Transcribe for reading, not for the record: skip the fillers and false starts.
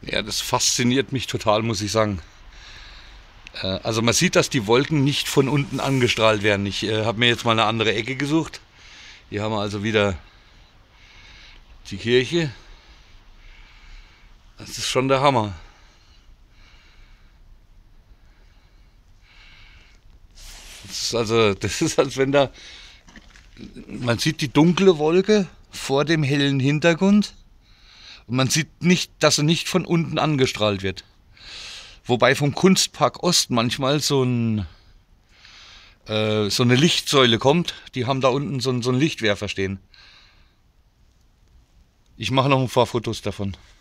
Ja, das fasziniert mich total, muss ich sagen. Also man sieht, dass die Wolken nicht von unten angestrahlt werden. Ich habe mir jetzt mal eine andere Ecke gesucht. Hier haben wir also wieder die Kirche. Das ist schon der Hammer. Das ist, als wenn da, man sieht die dunkle Wolke vor dem hellen Hintergrund und man sieht nicht, dass sie nicht von unten angestrahlt wird. Wobei vom Kunstpark Ost manchmal so eine Lichtsäule kommt. Die haben da unten so einen Lichtwerfer stehen. Ich mache noch ein paar Fotos davon.